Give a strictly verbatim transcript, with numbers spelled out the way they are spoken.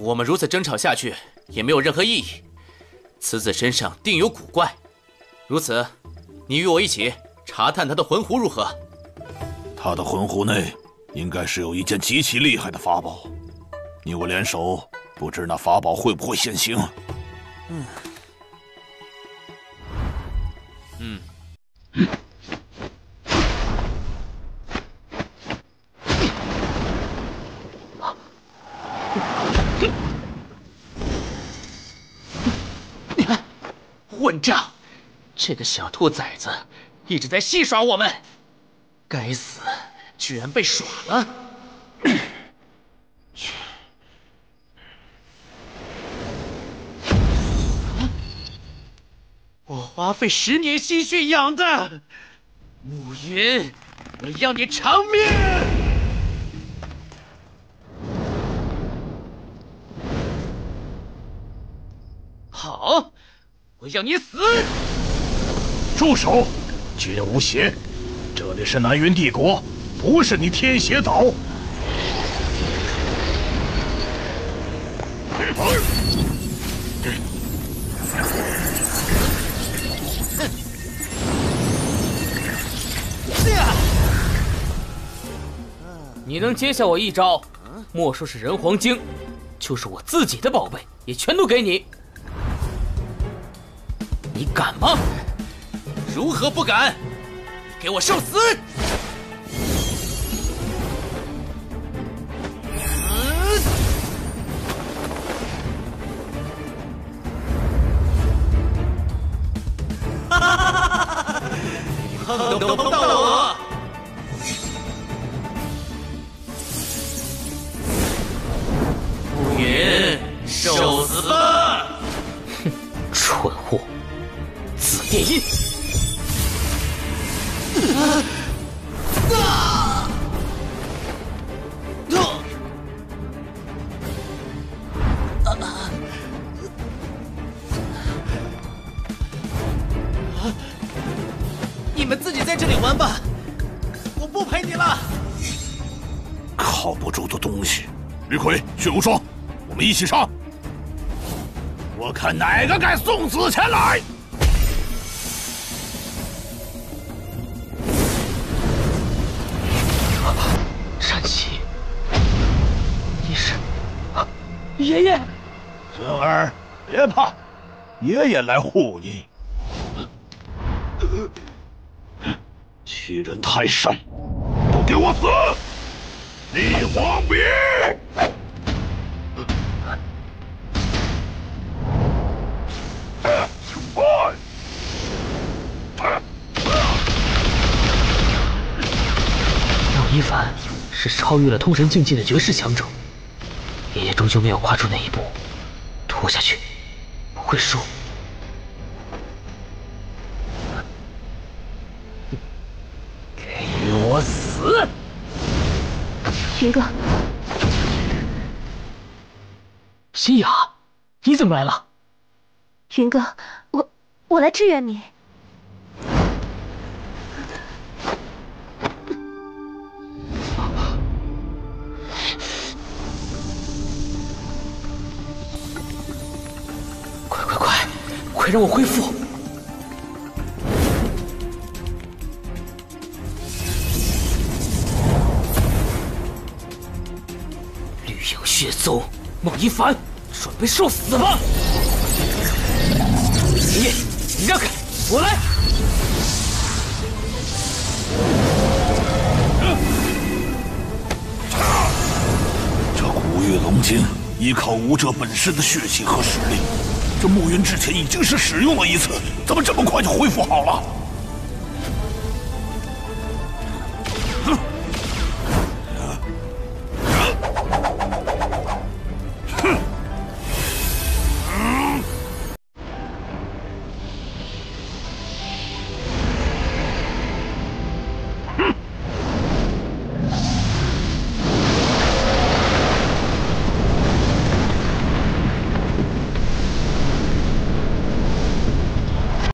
我们如此争吵下去也没有任何意义。此子身上定有古怪，如此，你与我一起查探他的魂壶如何？ 他的魂壶内应该是有一件极其厉害的法宝，你我联手，不知那法宝会不会现形？ 嗯。嗯。 混账！这个小兔崽子一直在戏耍我们，该死，居然被耍了！我花费十年心血养的暮云，我要你偿命！好，我要你死！ 住手！巨人无邪，这里是南云帝国，不是你天邪岛。 你能接下我一招，莫说是人皇经，就是我自己的宝贝也全都给你。你敢吗？ 如何不敢？给我受死！哈哈哈哈哈！碰都碰不到我！暮云，受死吧！ 哼，蠢货！紫电音！啊！啊！ 你们自己在这里玩吧，我不陪你了。 靠不住的东西，李逵、血无双，我们一起上！我看哪个敢送死前来！ 善喜，你是爷爷。 孙儿，别怕，爷爷来护你。欺人太甚，不给我死！立皇别！ 莫一凡是超越了通神境界的绝世强者，爷爷终究没有跨出那一步，拖下去不会输。给我死！ 云哥， 新雅，你怎么来了？ 云哥，我我来支援你。 快快快，快让我恢复！绿影血宗，孟一凡，准备受死吧！爷爷，你让开，我来！ 这古月龙经依靠武者本身的血气和实力，这暮云之前已经是使用了一次，怎么这么快就恢复好了？